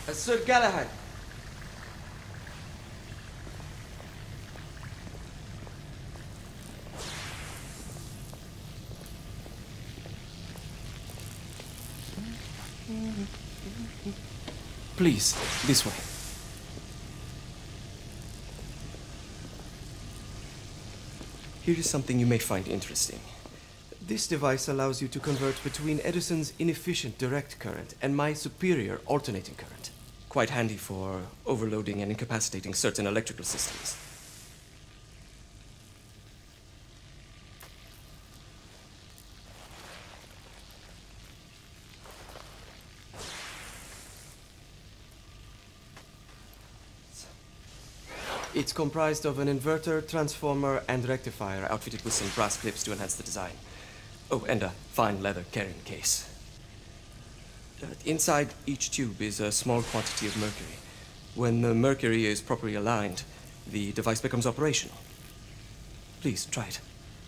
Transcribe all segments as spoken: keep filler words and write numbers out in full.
Uh, Sir Galahad. Please, this way. Here is something you may find interesting. This device allows you to convert between Edison's inefficient direct current and my superior alternating current. Quite handy for overloading and incapacitating certain electrical systems. It's comprised of an inverter, transformer, and rectifier outfitted with some brass clips to enhance the design. Oh, and a fine leather carrying case. Uh, inside each tube is a small quantity of mercury. When the mercury is properly aligned, the device becomes operational. Please, try it.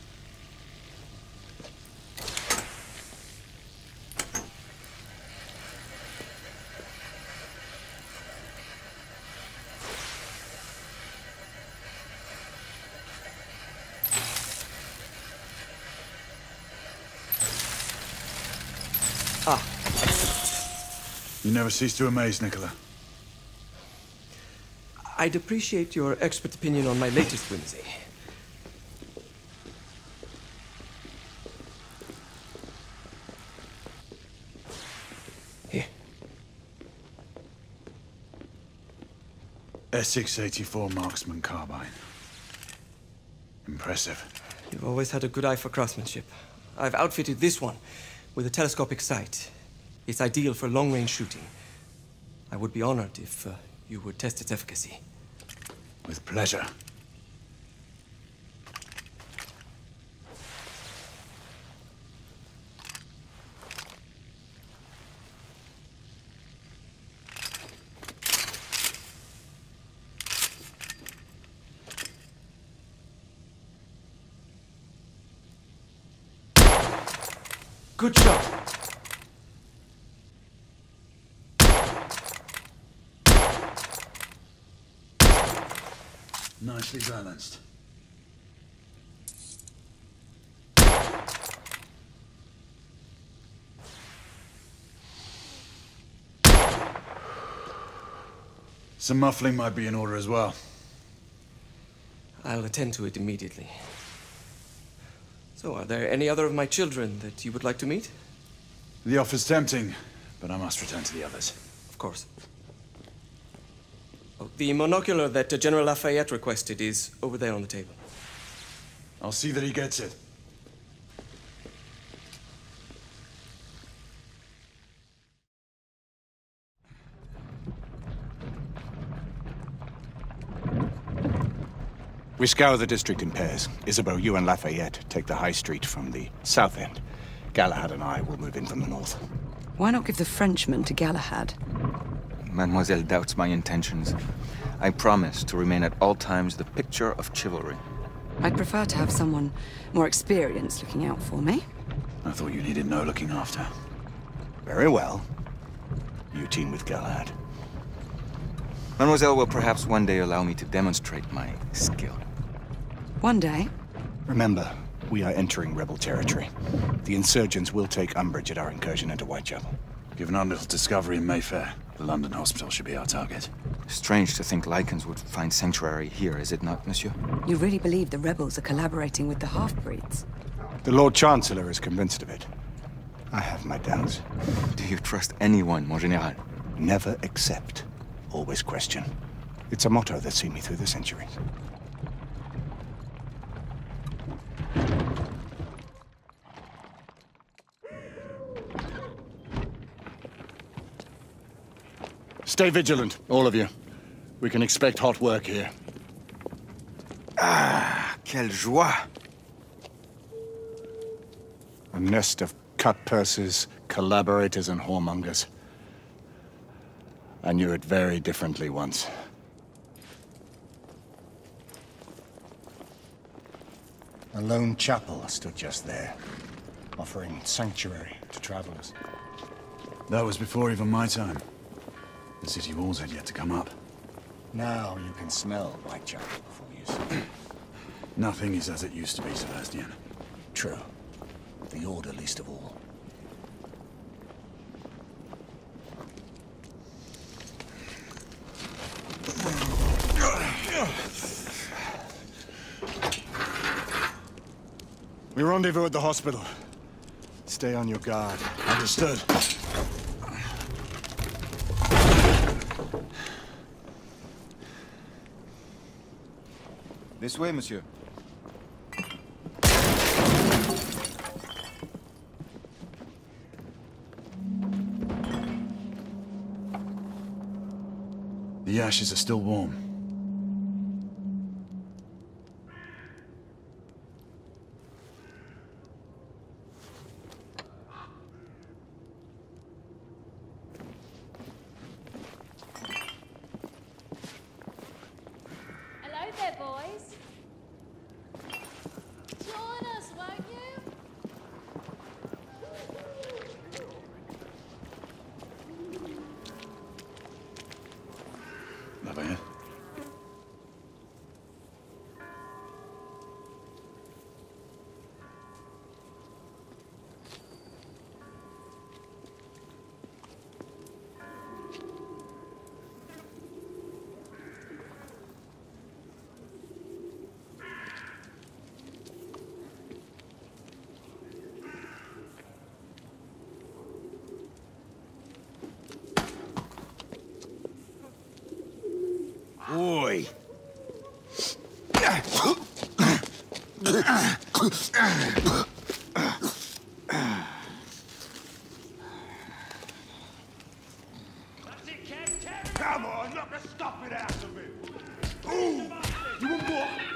Ah, excellent. You never cease to amaze, Nicola. I'd appreciate your expert opinion on my latest whimsy. Here. S six eighty-four Marksman Carbine. Impressive. You've always had a good eye for craftsmanship. I've outfitted this one with a telescopic sight. It's ideal for long-range shooting. I would be honored if uh, you would test its efficacy. With pleasure. Good shot. Nicely balanced. Some muffling might be in order as well. I'll attend to it immediately. So, are there any other of my children that you would like to meet? The offer's tempting, but I must return to the others. Of course. Oh, the monocular that uh, General Lafayette requested is over there on the table. I'll see that he gets it. We scour the district in pairs. Isabeau, you and Lafayette take the high street from the south end. Galahad and I will move in from the north. Why not give the Frenchman to Galahad? Mademoiselle doubts my intentions. I promise to remain at all times the picture of chivalry. I'd prefer to have someone more experienced looking out for me. I thought you needed no looking after. Very well. You team with Galahad. Mademoiselle will perhaps one day allow me to demonstrate my skill. One day? Remember, we are entering rebel territory. The insurgents will take umbrage at our incursion into Whitechapel. Given our little discovery in Mayfair, the London hospital should be our target. Strange to think Lycans would find sanctuary here, is it not, monsieur? You really believe the rebels are collaborating with the half-breeds? The Lord Chancellor is convinced of it. I have my doubts. Do you trust anyone, mon général? Never accept. Always question. It's a motto that's seen me through the centuries. Stay vigilant, all of you. We can expect hot work here. Ah, quelle joie! A nest of cut purses, collaborators, and whoremongers. I knew it very differently once. A lone chapel stood just there, offering sanctuary to travelers. That was before even my time. The city walls had yet to come up. Now you can smell Whitechapel before you see it. Nothing is as it used to be, Sebastian. True. The Order least of all. We rendezvous at the hospital. Stay on your guard. Understood. This way, monsieur. The ashes are still warm. Hello there, boys. Join us, won't you? Lafayette. Oi! Come on, knock the stuff it out of him! Ooh! You want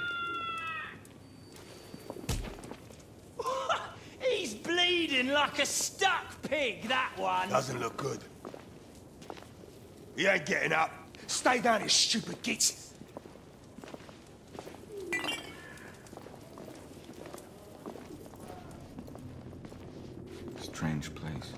what? He's bleeding like a stuck pig, that one. Doesn't look good. He ain't getting up. Stay down, you stupid git. Strange place.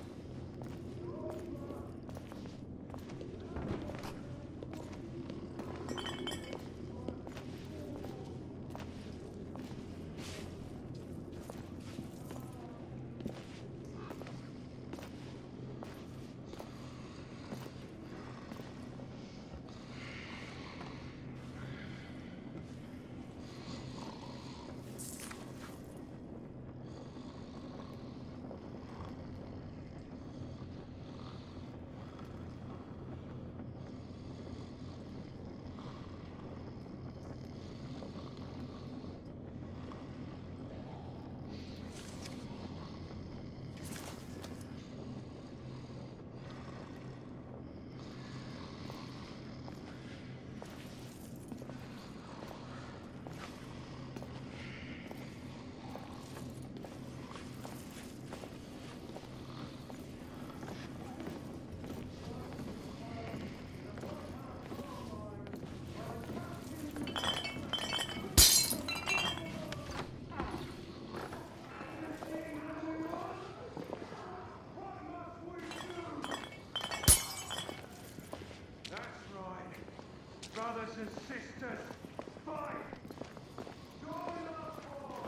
Brothers and sisters, fight! Join our cause!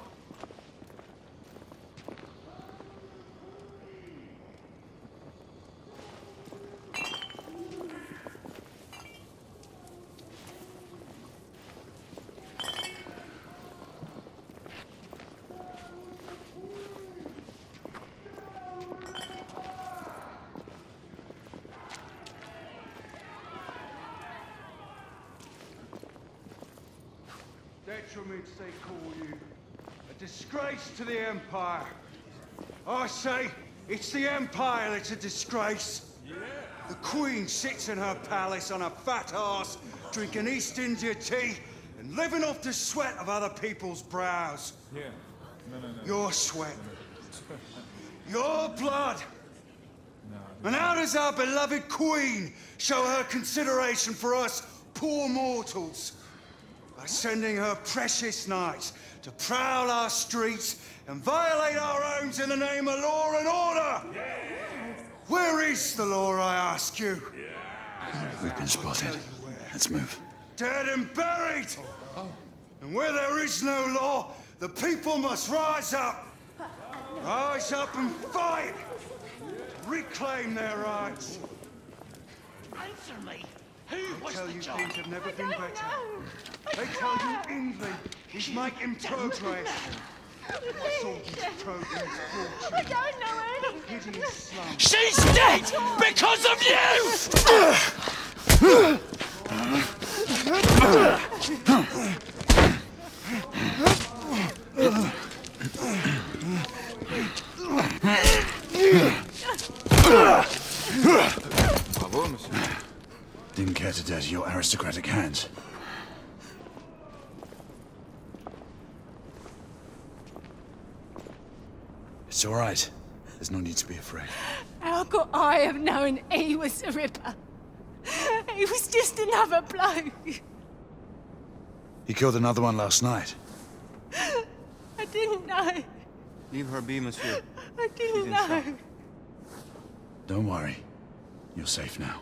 Detriments, they call you. A disgrace to the Empire. I say, it's the Empire that's a disgrace. Yeah. The Queen sits in her palace on a fat arse, drinking East India tea, and living off the sweat of other people's brows. Yeah. No, no, no. Your sweat. Your blood. And how does our beloved Queen show her consideration for us poor mortals? By sending her precious knights to prowl our streets and violate our homes in the name of law and order. Yeah. Where is the law, I ask you? Yeah. We've been spotted. Let's move. Dead and buried! And where there is no law, the people must rise up! Rise up and fight! Reclaim their rights! Answer me! Who They was tell the you job? things have never been don't better. know. They tell you England is making progress. All these Trojans brought I you don't know anything. hideous slums. She's dead because of you! Bravo, monsieur. Didn't care to dirty your aristocratic hands. It's all right. There's no need to be afraid. How could I have known he was the Ripper? He was just another bloke. He killed another one last night. I didn't know. Leave her be, monsieur. I She's didn't in know. shock. Don't worry. You're safe now.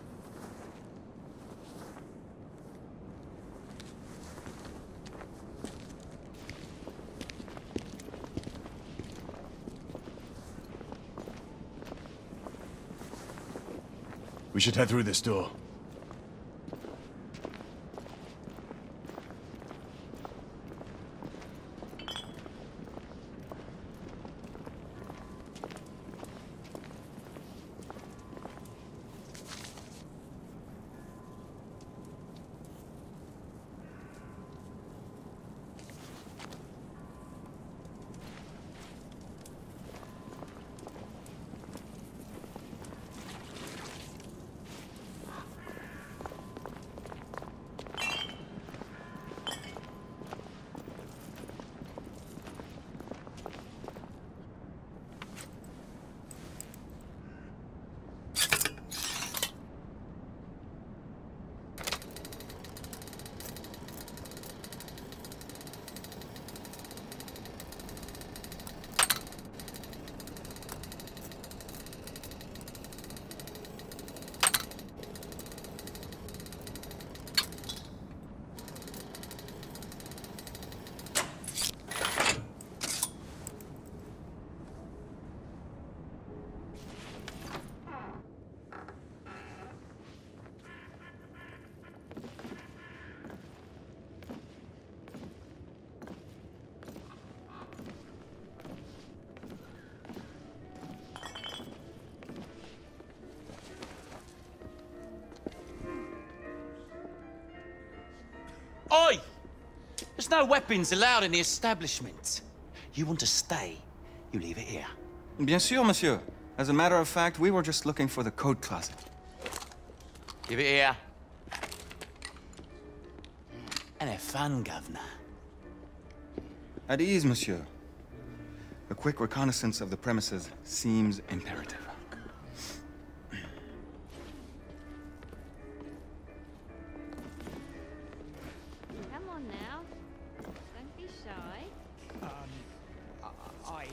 We should head through this door. Oi! There's no weapons allowed in the establishment. You want to stay, you leave it here. Bien sûr, monsieur. As a matter of fact, we were just looking for the coat closet. Give it here. And have fun, governor. At ease, monsieur. A quick reconnaissance of the premises seems imperative. Come on now. Don't be shy. I...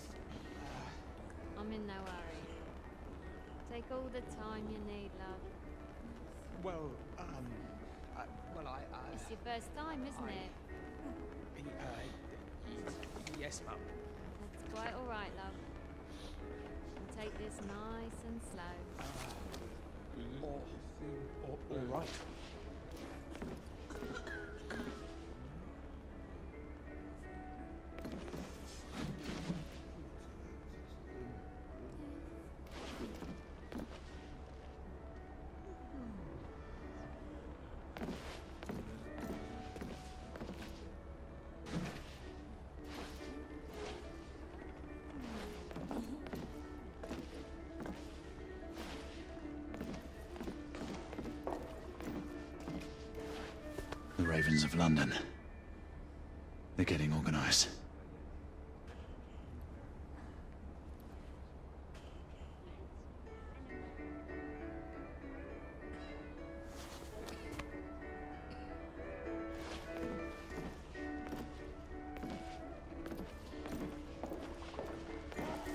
I'm in no hurry. Take all the time you need, love. Well, um... Uh, well, I... Uh, It's your first time, isn't I- it? uh, yes, mum. That's quite all right, love. We'll take this nice and slow. All, all, all right. The Ravens of London. They're getting organized.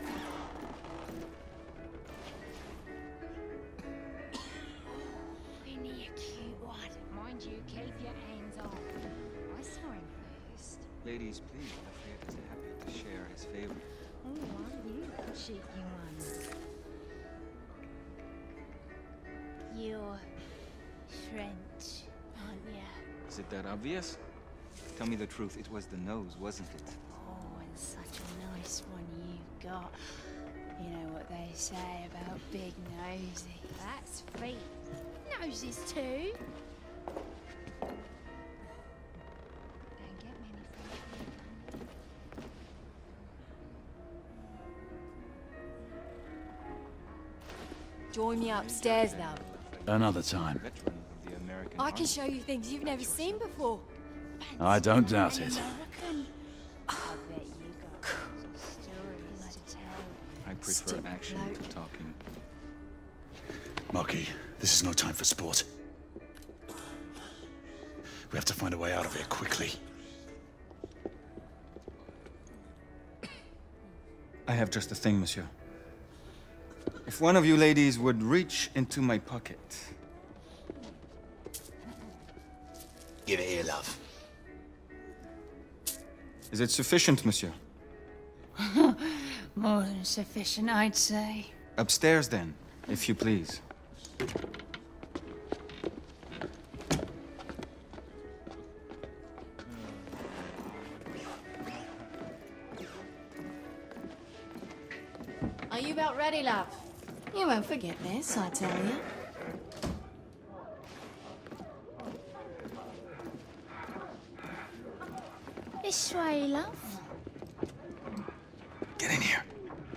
We ladies please, Lafayette is happy to share his favor. Oh, aren't you a cheeky one? You're French, aren't you? Is it that obvious? Tell me the truth, it was the nose, wasn't it? Oh, and such a nice one you got. You know what they say about big noses. That's feet. Noses too. Don't get many French people. Join me upstairs, love. Another time. Veteran of the American I can Army. show you things you've never seen before. I don't doubt it. American. I bet you got some stories to tell. I prefer Stick action bloke. to talking. Marquis, this is no time for sport. We have to find a way out of here quickly. I have just the thing, monsieur. If one of you ladies would reach into my pocket. Give it here, love. Is it sufficient, monsieur? More than sufficient, I'd say. Upstairs, then, if you please. Are you about ready, love? You won't forget this, I tell you. This way, love. Get in here.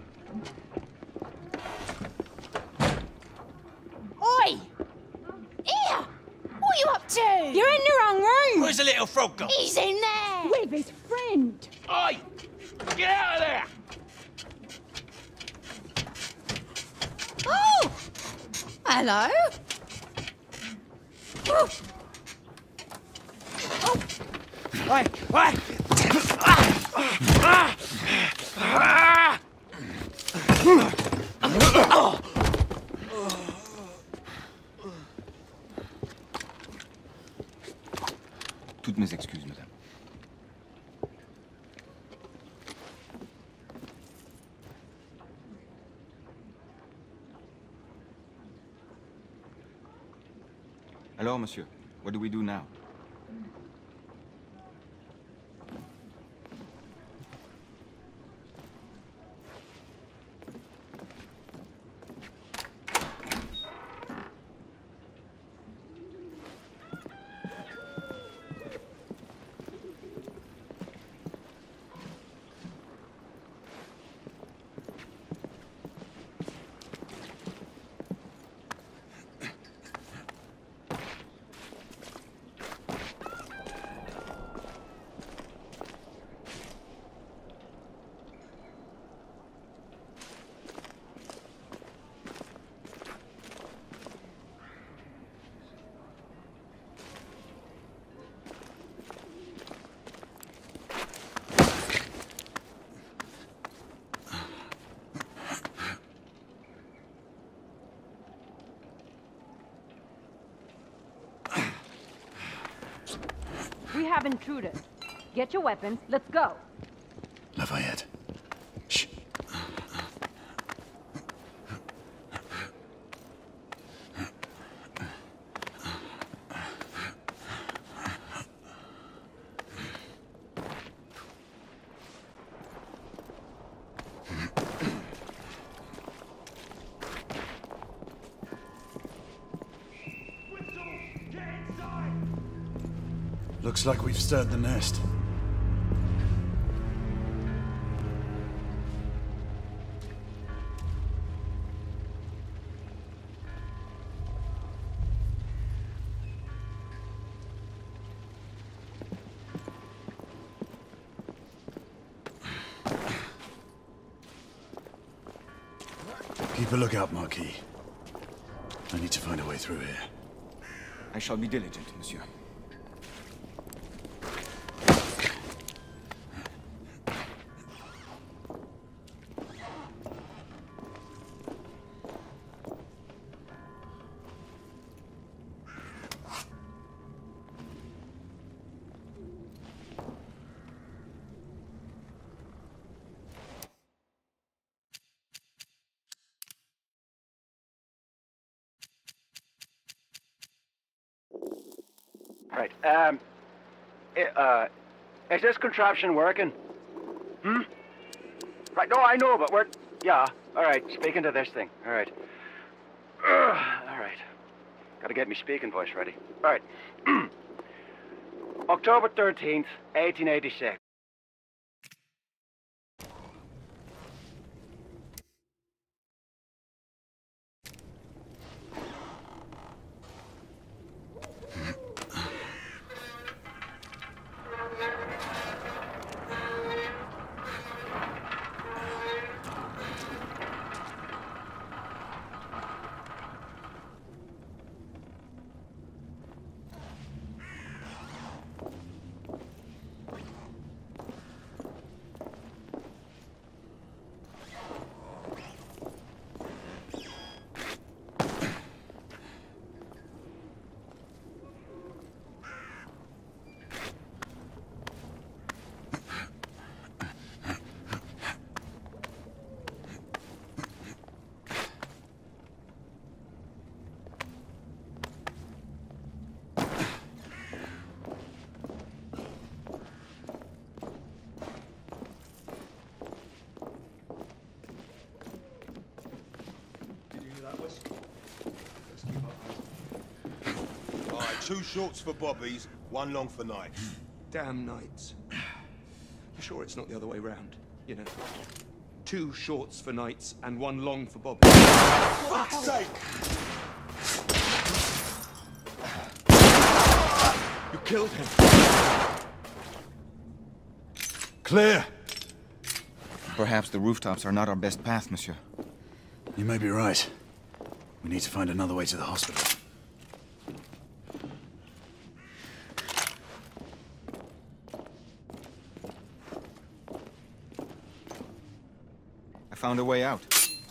Oi! Here! What are you up to? You're in the wrong room! Where's the little frog gone? He's in there! With his friend! Oi! Get out of there! Oh! Hello? Oh! Oi! Oi! Toutes mes excuses, madame. Alors, monsieur, what do we do now? We have intruders. Get your weapons. Let's go. Lafayette. Shh. Looks like we've stirred the nest. Keep a lookout, Marquis. I need to find a way through here. I shall be diligent, monsieur. Right. Um. Uh, is this contraption working? Hmm. Right. No, I know, but we're. Yeah. All right. Speaking to this thing. All right. Uh, all right. Gotta get me speaking voice ready. All right. October thirteenth, eighteen eighty-six. Two shorts for bobbies, one long for knights. Damn knights. For sure it's not the other way round, you know. Two shorts for knights and one long for bobbies. For fuck's sake! You killed him. Clear. Perhaps the rooftops are not our best path, monsieur. You may be right. We need to find another way to the hospital. I found a way out.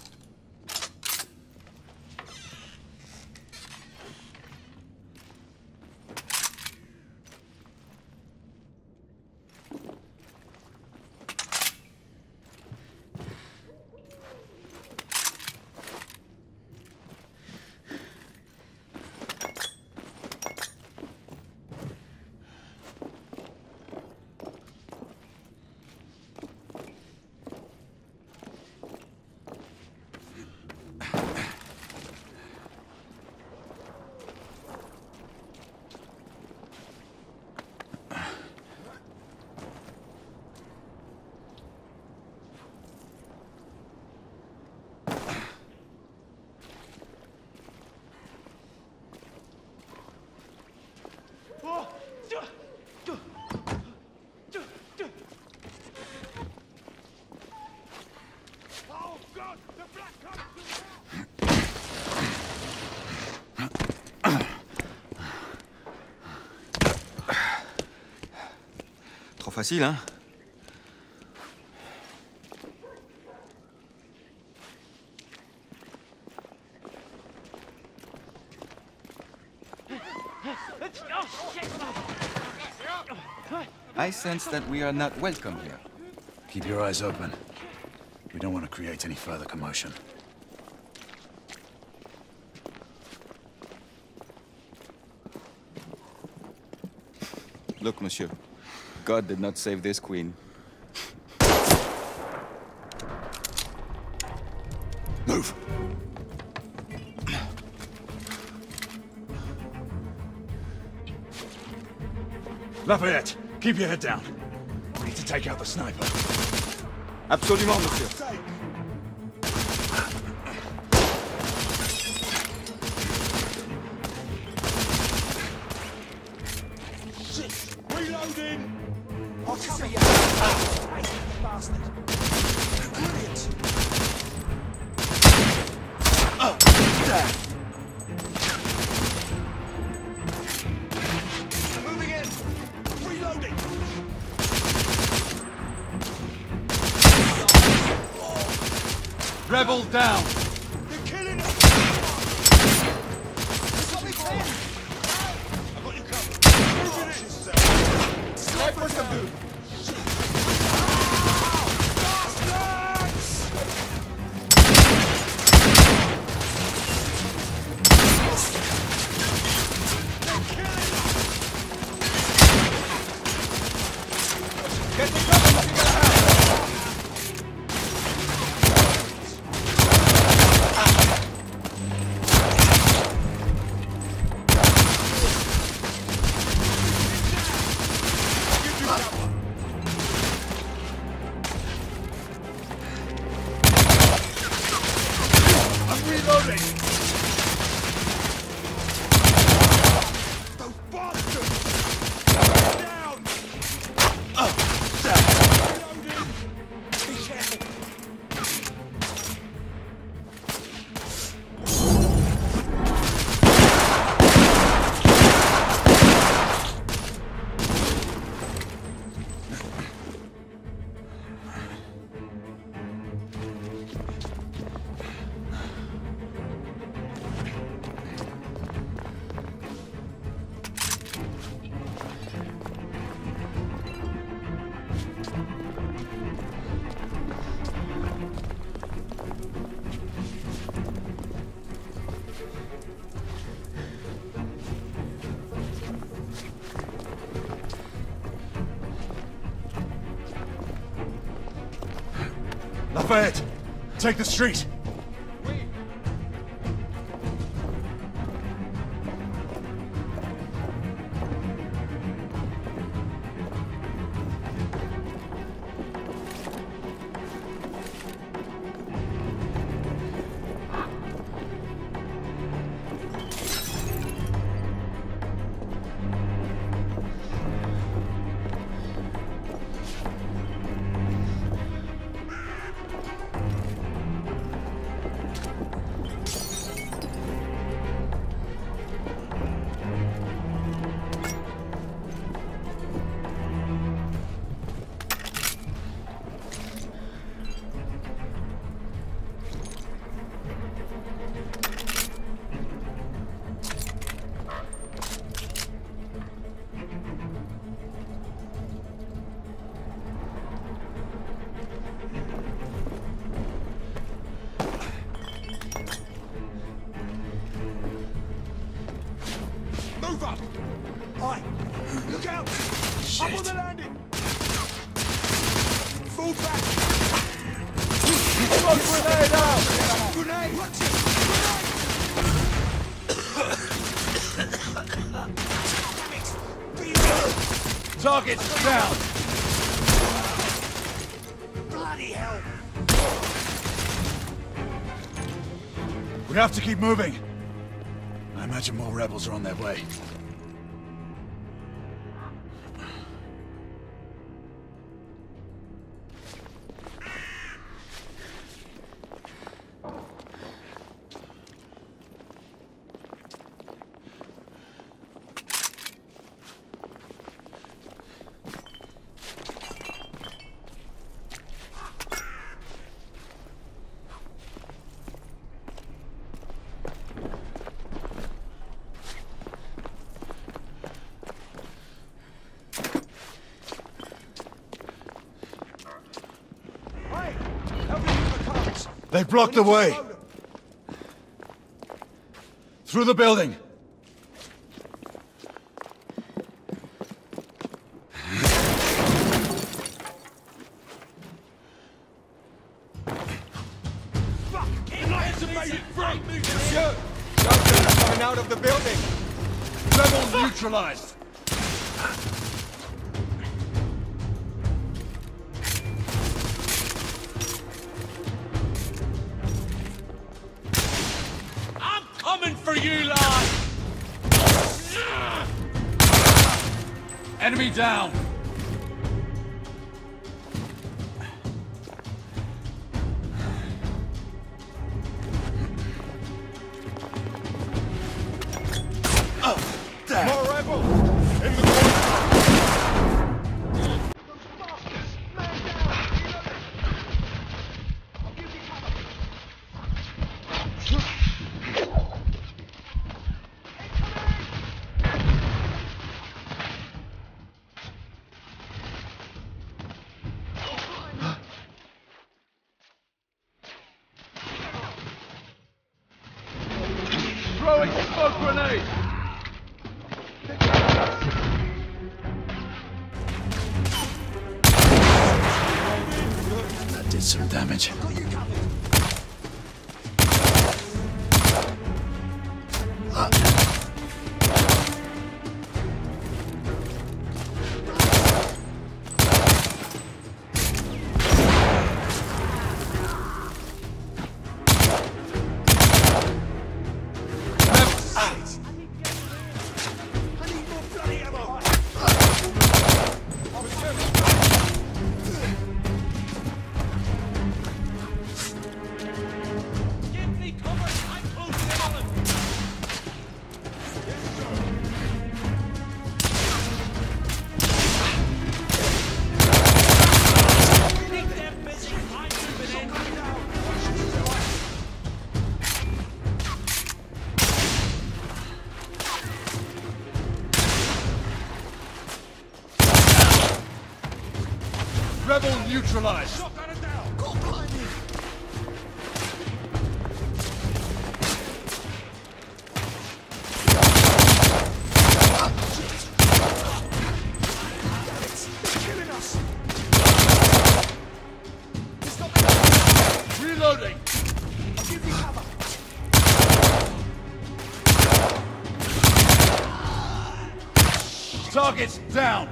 Trop facile, hein? I sense that we are not welcome here. Keep your eyes open. We don't want to create any further commotion. Look, monsieur. God did not save this queen. Move! Lafayette, keep your head down. We need to take out the sniper. Absolument, monsieur. Shit! Reloading! I'll cover you! Ah, bastard! Brilliant! Oh, there! Moving in! Reloading! Rebel down! They're killing us! Got me clear! I've got you covered. Moving in! Sniper's the move! Those bastards! Down! Reloading! Be careful! Lafayette, take the street. Move up! Aye! Look out! Shit. Up on the landing! Fall back! Smoke grenade out! Grenade! Watch it! Grenade! Target's down! Bloody hell! We have to keep moving. I imagine more rebels are on their way. They've blocked the way! Through the building! Monsieur! Something's coming out of the building! Rebels neutralized! Coming for you, lad! Enemy down! Oh, damn! More rebels! In the Throwing smoke grenade! That did some damage. neutralized. Shotgunner down. Go blinded. They're killing us. Reloading. I'll give you cover. Target's down.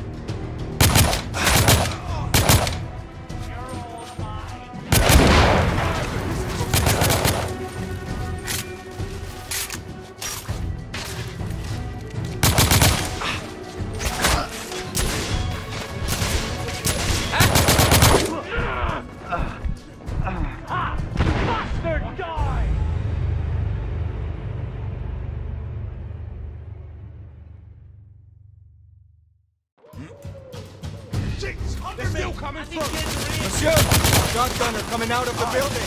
They're still coming through. Monsieur! Shotgunner coming out of the building!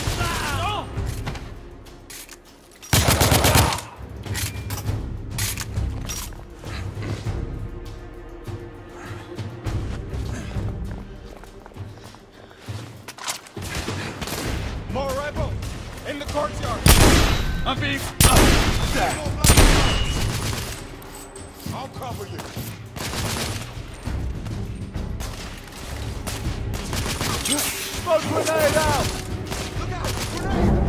More rebel in the courtyard. I'm being... I'll cover you. Smoke grenade out! Look out! Grenade!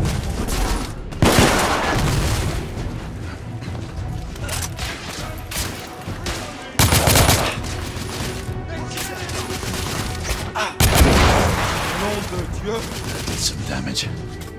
Nom de Dieu! That did some damage.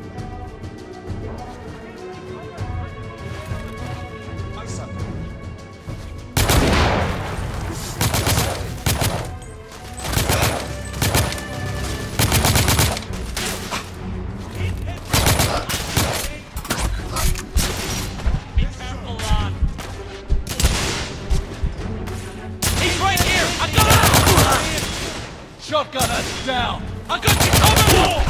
Shotgunner down! I got you covered!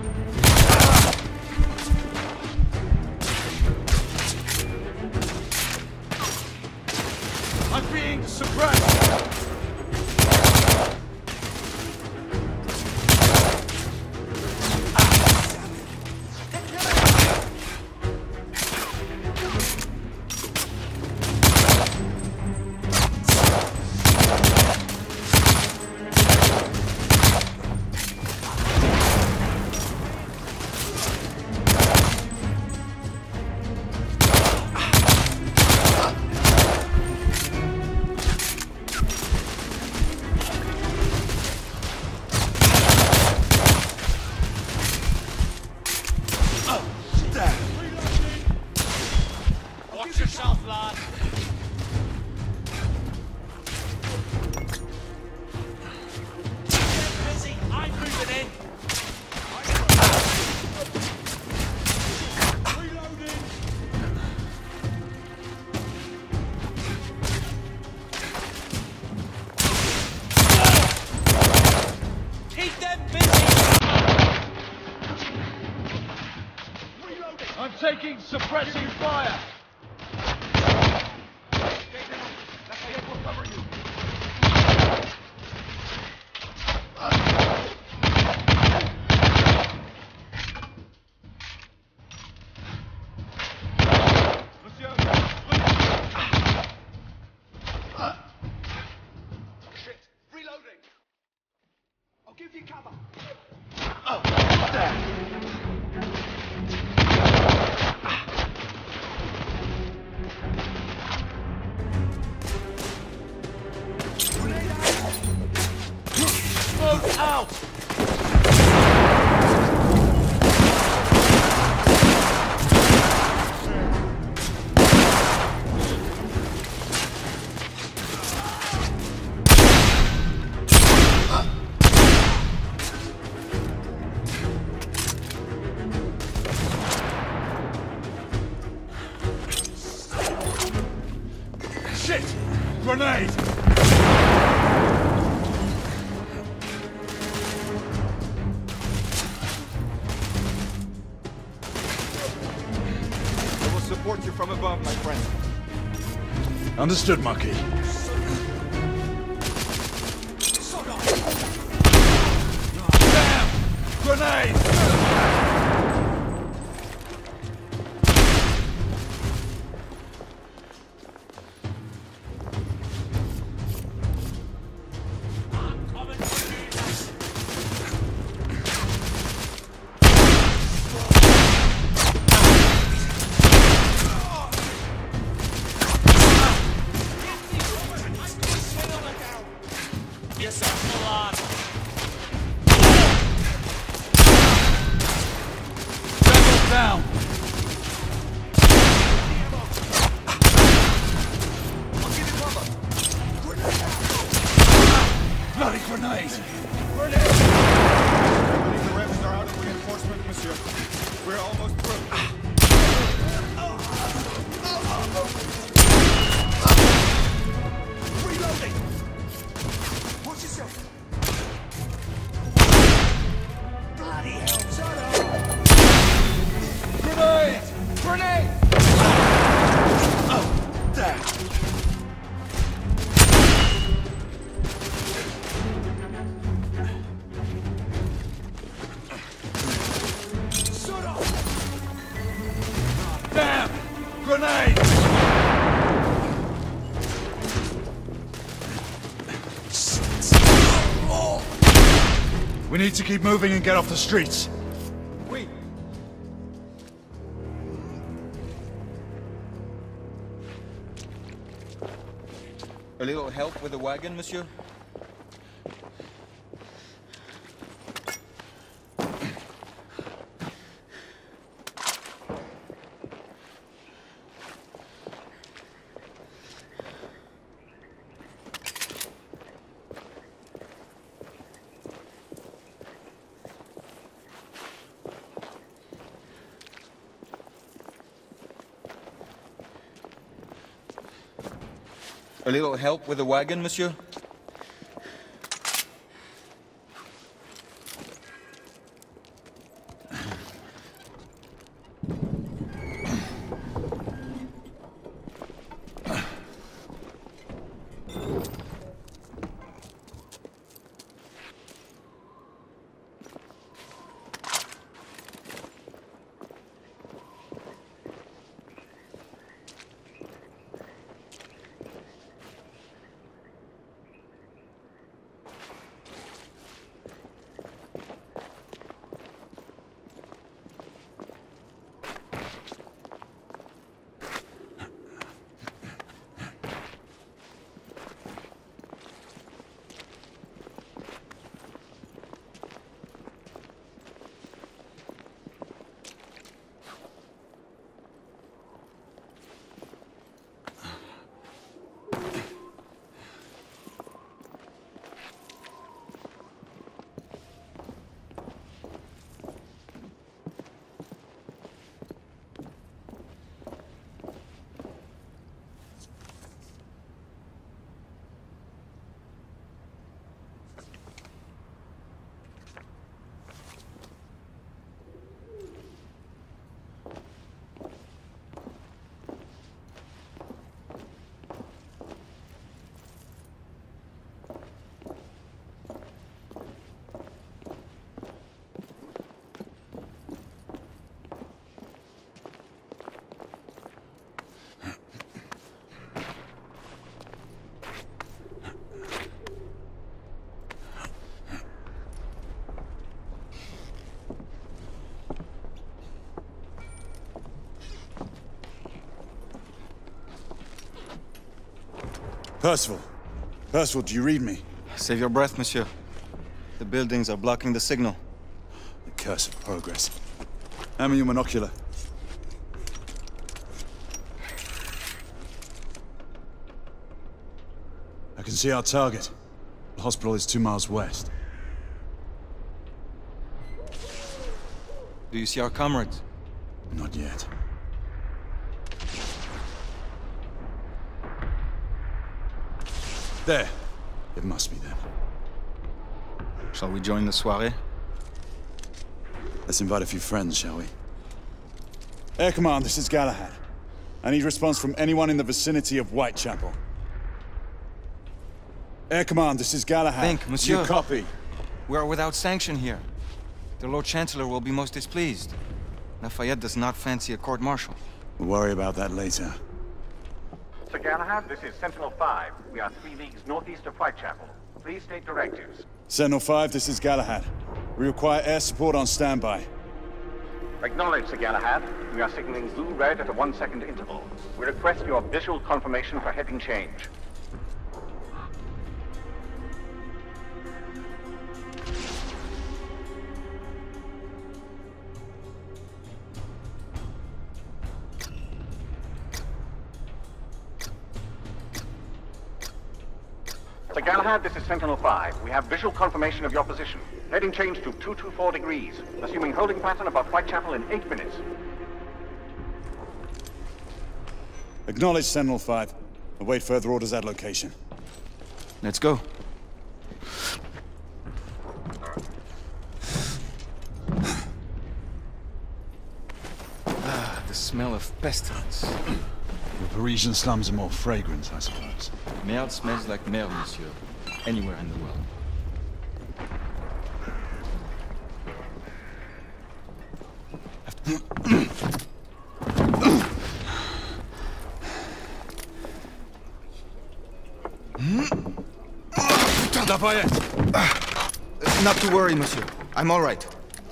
I'm being suppressed! Watch yourself, lad. Get busy. I'm moving in. Reloading. Keep them busy. Reloading. I'm taking suppressing fire! Lafayette will cover you. Monsieur! Shit. Reloading. I'll give you cover. Oh, there! Smoke out! Shit! Grenade! I will support you from above, my friend. Understood, Marquis. Grenade! We need to keep moving and get off the streets. Wait. A little help with the wagon, monsieur? A little help with the wagon, monsieur? Percival. Percival, do you read me? Save your breath, monsieur. The buildings are blocking the signal. The curse of progress. Hand me your monocular. I can see our target. The hospital is two miles west. Do you see our comrades? Not yet. There. It must be them. Shall we join the soirée? Let's invite a few friends, shall we? Air Command, this is Galahad. I need response from anyone in the vicinity of Whitechapel. Air Command, this is Galahad. Think, monsieur. You copy? We are without sanction here. The Lord Chancellor will be most displeased. Lafayette does not fancy a court-martial. We'll worry about that later. Sir Galahad, this is Sentinel five. We are three leagues northeast of Whitechapel. Please state directives. Sentinel five, this is Galahad. We require air support on standby. Acknowledge, Sir Galahad. We are signaling blue-red at a one-second interval. We request your visual confirmation for heading change. Sir Galahad, this is Sentinel five. We have visual confirmation of your position. Heading change to two two four degrees. Assuming holding pattern above Whitechapel in eight minutes. Acknowledge, Sentinel five. Await further orders at location. Let's go. Ah, the smell of pestilence. The Parisian slums are more fragrant, I suppose. Merde smells like merde, monsieur. Anywhere in the world. Lafayette! Uh, not to worry, monsieur. I'm all right.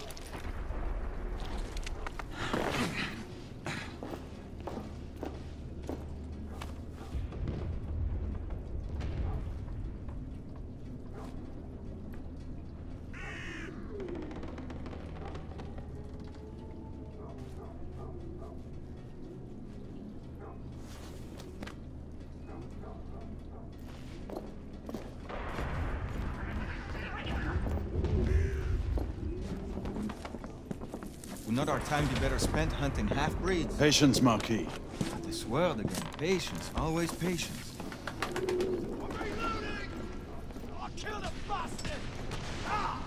Would not our time be better spent hunting half-breeds? Patience, Marquis. Not this world again. Patience. Always patience. I'll kill the bastard! Ah!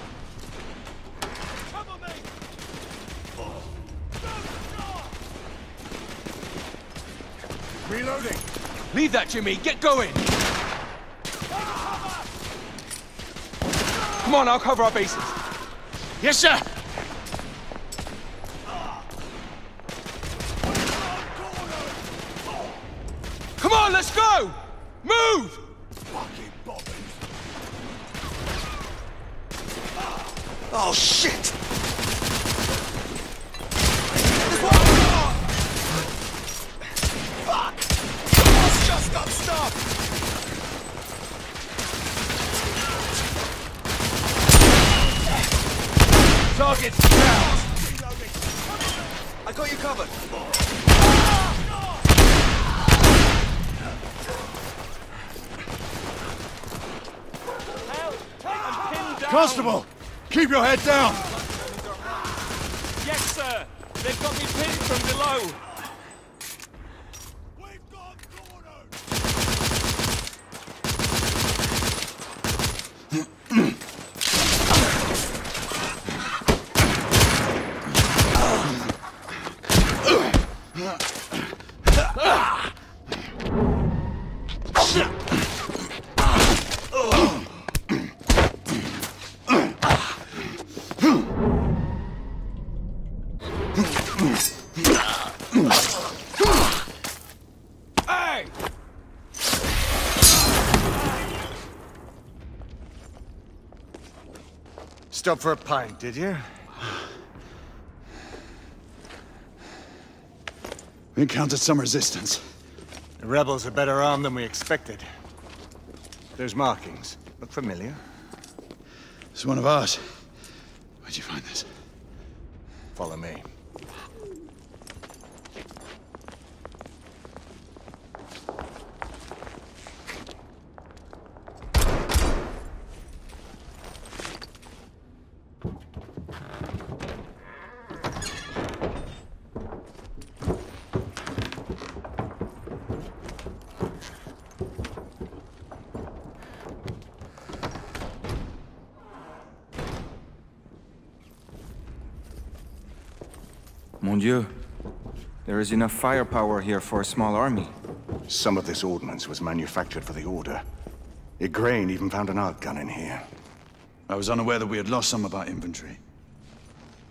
Cover me! Reloading! Leave that, Jimmy! Get going! Come on, I'll cover our bases. Yes, sir! Come on, let's go! Move! Fucking bobbins! Oh, shit! Fuck! It's just got stopped! Target's down! I got you covered! Constable! Keep your head down! Yes, sir! They've got me pinned from below! We've got cornered! Stop for a pint, did you? We encountered some resistance. The rebels are better armed than we expected. There's markings. Look familiar. It's one of ours. Where'd you find this? Follow me. Mon Dieu. There is enough firepower here for a small army. Some of this ordnance was manufactured for the Order. Igraine even found an arc gun in here. I was unaware that we had lost some of our inventory.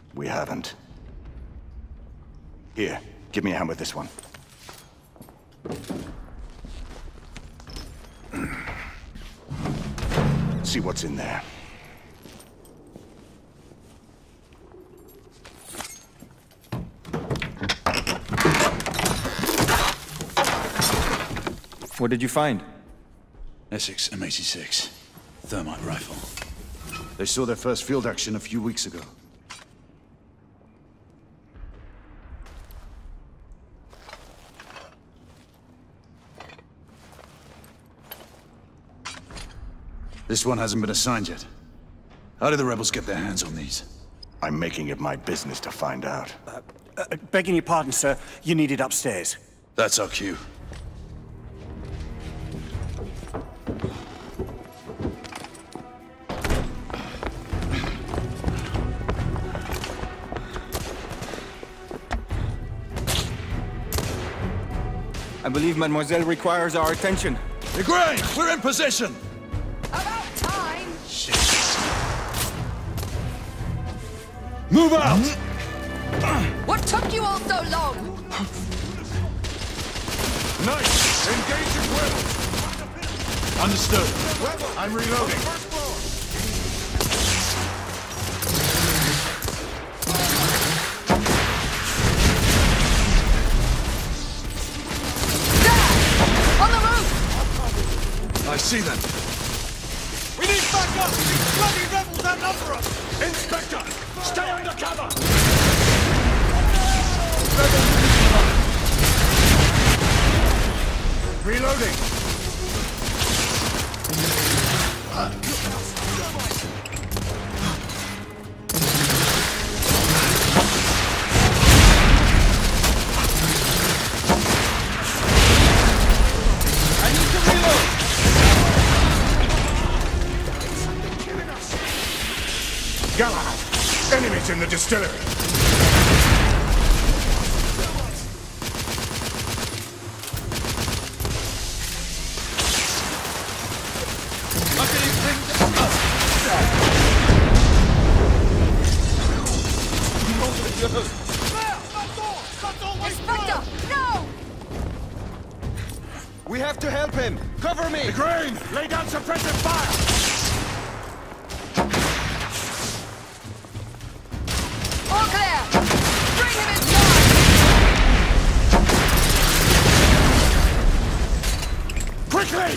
We haven't. Here, give me a hand with this one. See what's in there. What did you find? Essex M eighty-six. Thermite rifle. They saw their first field action a few weeks ago. This one hasn't been assigned yet. How did the rebels get their hands on these? I'm making it my business to find out. Uh, uh, begging your pardon, sir. You need it upstairs. That's our cue. I believe Mademoiselle requires our attention. Igraine, we're in position! About time! Shit. Move out! What took you all so long? Nice! Engage at will! Understood. I'm reloading. I see them. We need backup! These bloody rebels outnumber us! Inspector, stay under cover! Reloading. I need to reload! Galahad! Enemies in the distillery! Inspector, no! We have to help him! Cover me! Igraine, lay down suppressive fire! All clear! Bring him inside! Quickly!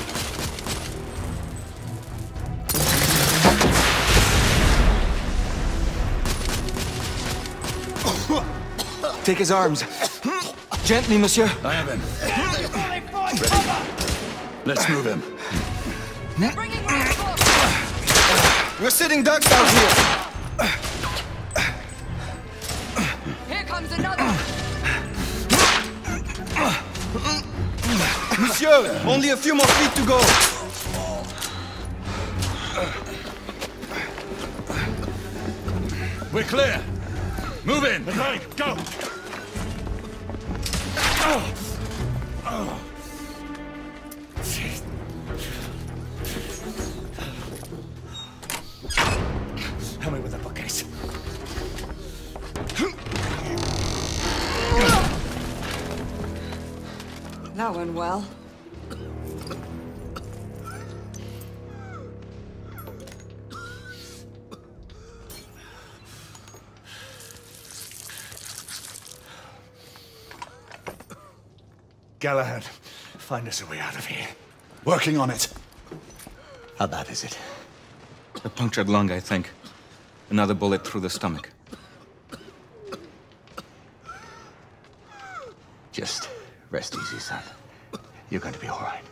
Take his arms. Gently, monsieur. I have him. Ready. Let's move him. Bringing reinforcements! We're sitting ducks out here. Here comes another! Monsieur, only a few more feet to go. We're clear. Move in. Igraine, go! Oh. Oh. Help me with the bookcase. That went well. Galahad, find us a way out of here. Working on it. How bad is it? A punctured lung, I think. Another bullet through the stomach. Just rest easy, son. You're going to be all right.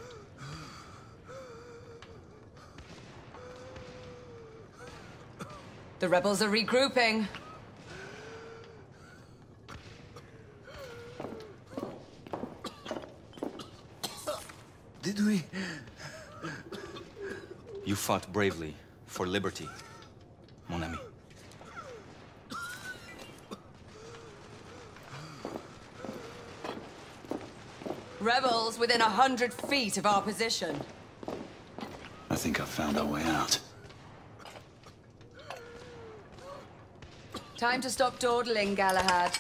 The rebels are regrouping. Did we? You fought bravely for liberty, mon ami. Rebels within a hundred feet of our position. I think I've found our way out. Time to stop dawdling, Galahad.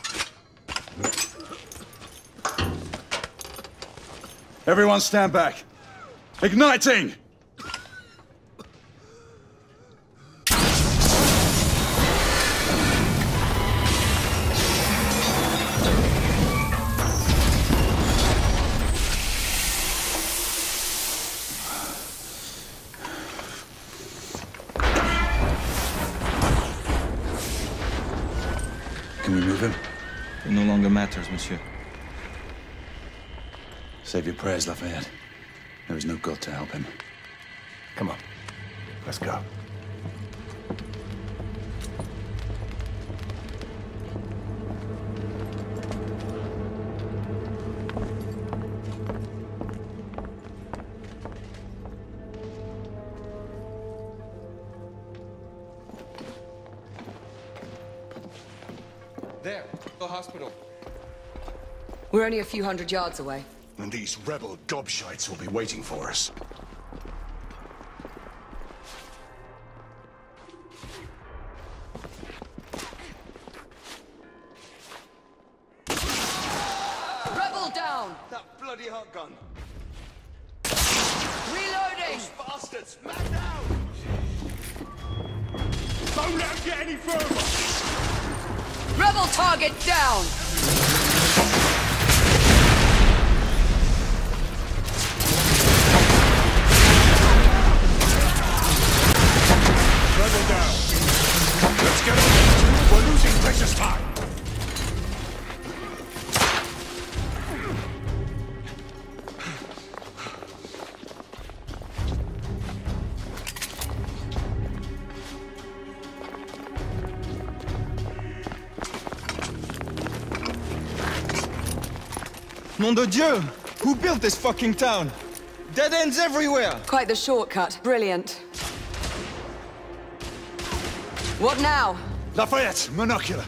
Everyone stand back. Igniting! Can we move him? It no longer matters, monsieur. Save your prayers, Lafayette. There is no God to help him. Come on. Let's go. There, the hospital. We're only a few hundred yards away. And these rebel gobshites will be waiting for us. Rebel down! That bloody hot gun. Reloading! Those bastards! Man down! Don't let them get any further! Rebel target down! Rebel down. Let's get on it. We're losing precious time. Nom de Dieu! Who built this fucking town? Dead ends everywhere! Quite the shortcut. Brilliant. What now? Lafayette, monocular.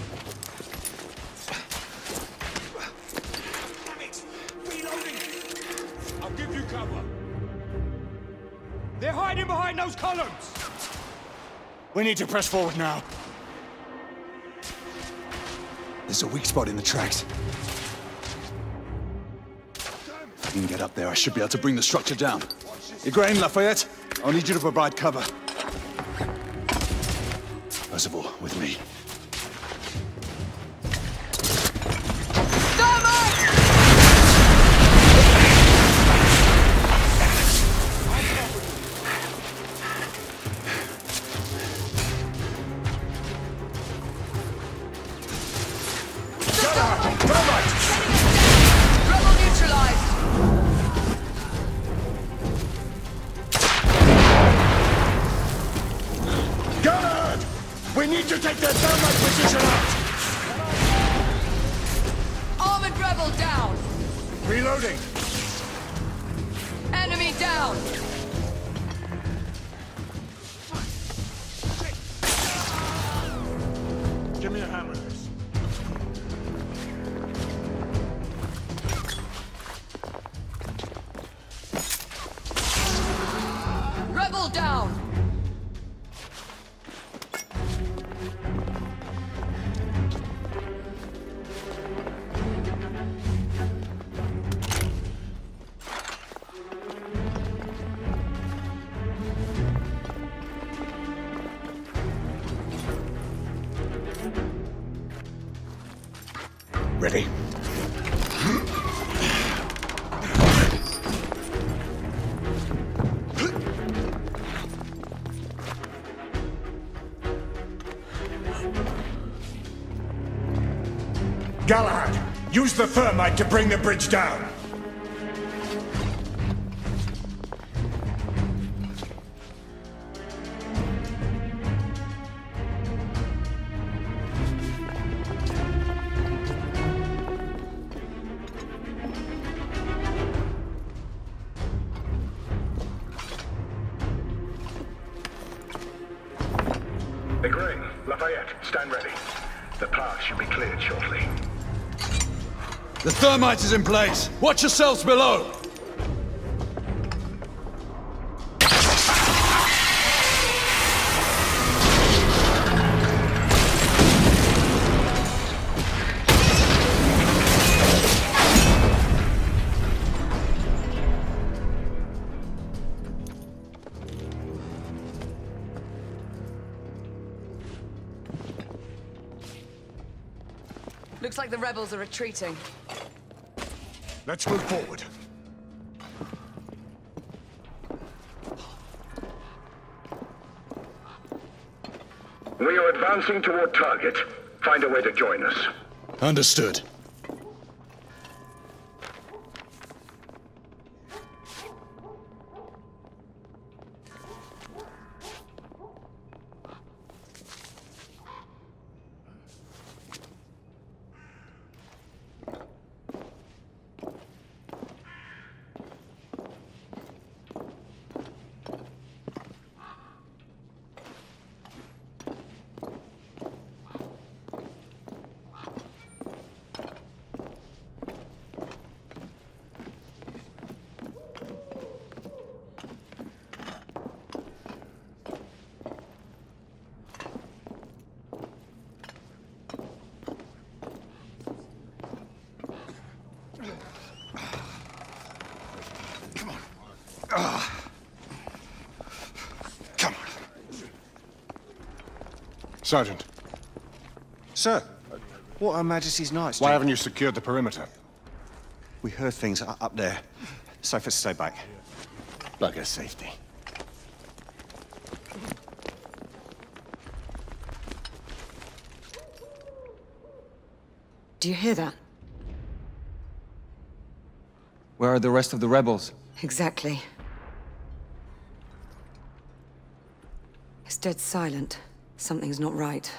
Damn it! Reloading! I'll give you cover. They're hiding behind those columns! We need to press forward now. There's a weak spot in the tracks. If you can get up there, I should be able to bring the structure down. Igraine, Lafayette, I'll need you to provide cover. Percival, with me. We need to take their thermite position out! Armored rebel down! Reloading! Enemy down! Give me a hammer. Rebel down! Ready? Galahad, use the thermite to bring the bridge down. Igraine, Lafayette, stand ready. The path should be cleared shortly. The thermite is in place. Watch yourselves below. Looks like the rebels are retreating. Let's move forward. We are advancing toward target. Find a way to join us. Understood. Sergeant. Sir, what are Her Majesty's Knights Why doing? haven't you secured the perimeter? We heard things u- up there. Safer to stay back. Bugger safety. Do you hear that? Where are the rest of the rebels? Exactly. It's dead silent. Something's not right.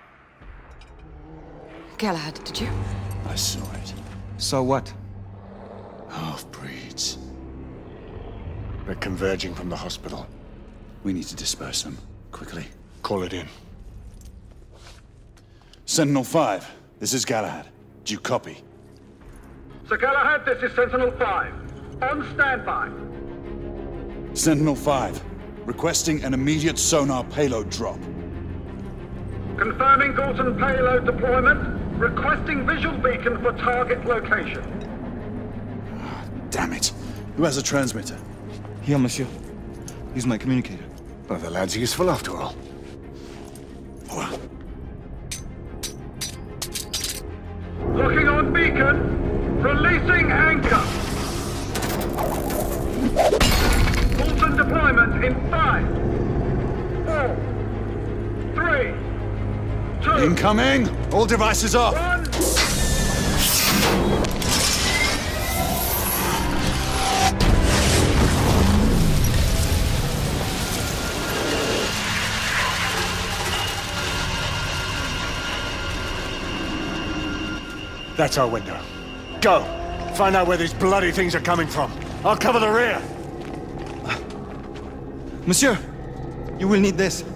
Galahad, did you? I saw it. So what? Half-breeds. They're converging from the hospital. We need to disperse them, quickly. Call it in. Sentinel five, this is Galahad. Do you copy? Sir Galahad, this is Sentinel five. On standby. Sentinel five, requesting an immediate sonar payload drop. Confirming Galton payload deployment. Requesting visual beacon for target location. Damn it. Who has a transmitter? Here, monsieur. Use my communicator. Well, the lad's useful after all. Locking on beacon. Releasing anchor. Galton deployment in five, four, three, two. Incoming! All devices off! One. That's our window. Go! Find out where these bloody things are coming from. I'll cover the rear! Monsieur! You will need this.